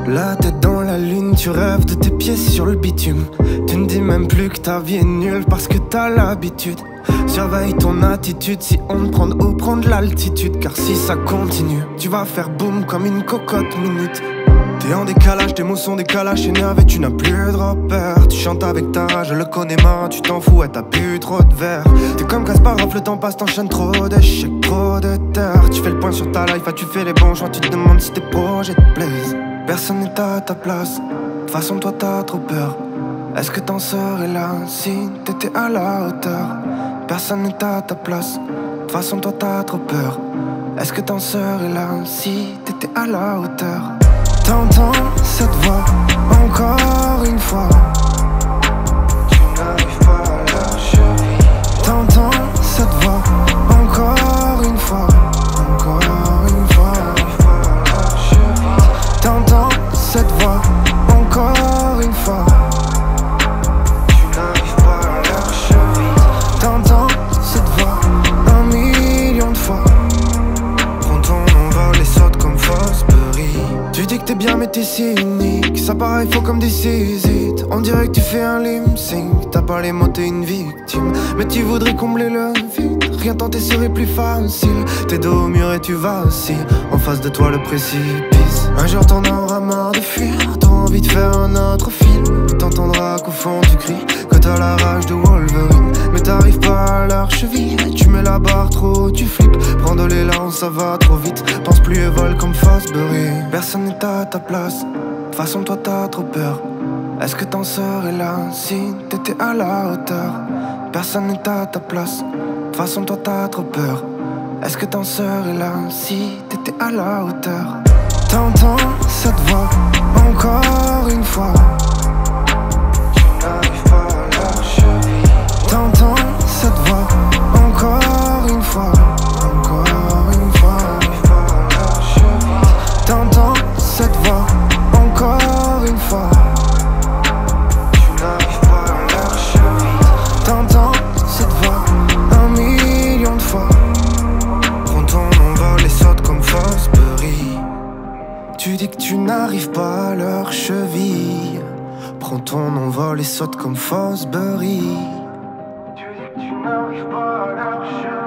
La tête dans la lune, tu rêves de tes pieds sur le bitume. Tu ne dis même plus que ta vie est nulle parce que t'as l'habitude. Surveille ton attitude si on te prend ou prendre l'altitude. Car si ça continue, tu vas faire boum comme une cocotte minute. T'es en décalage, tes mots sont décalage, énervé, tu n'as plus de repère. Tu chantes avec ta rage, je le connais main, tu t'en fous, ouais, t'as bu trop de verre. T'es comme Kasparov, le temps passe, t'enchaînes trop d'échecs, trop de terre. Tu fais le point sur ta life, tu fais les bons choix, tu te demandes si tes projets te plaisent. Personne n'est à ta place, de toute façon toi t'as trop peur. Est-ce que t'en serais là si t'étais à la hauteur? Personne n'est à ta place, de toute façon toi t'as trop peur. Est-ce que t'en serais là si t'étais à la hauteur? T'entends cette voix encore une fois. Tu n'arrives pas à la cheville. T'entends cette voix encore une fois. Encore une fois. T'entends cette voix encore une fois. Tu n'arrives pas à la cheville. T'entends cette voix 1 million de fois. Prends ton envol et saute comme Fosbury. Tu dis que t'es bien mais t'es si unique. Ça paraît faux comme des hésites. On dirait que tu fais un lip sync. T'as pas les mots, t'es une victime. Mais tu voudrais combler le vide. Rien tenter serait plus facile. T'es dos au mur et tu vacilles. En face de toi le précipice. Un jour t'en auras marre de fuir. T'as envie de faire un autre film. T'entendras qu'au fond tu cries que t'as la rage de Wolverine. Mais t'arrives pas à leur cheville. Tu mets la barre trop haut, tu flippes. Prends de l'élan, ça va trop vite. Pense plus et vole comme Fosbury. Personne n'est à ta place, de toute façon toi t'as trop peur. Est-ce que t'en serais là si t'étais à la hauteur? Personne n'est à ta place, de toute façon toi t'as trop peur. Est-ce que t'en serais là si t'étais à la hauteur? T'entends cette voix encore une fois. Tu n'arrives pas à la cheville. T'entends cette voix encore une fois. Encore une fois. T'entends cette voix encore une fois. Tu n'arrives pas à la cheville. T'entends cette voix 1 million de fois. Prends ton envol et saute comme Fosbury. Tu dis que tu n'arrives pas à leur cheville. Prends ton envol et saute comme Fosbury. Tu dis que tu n'arrives pas à leur cheville.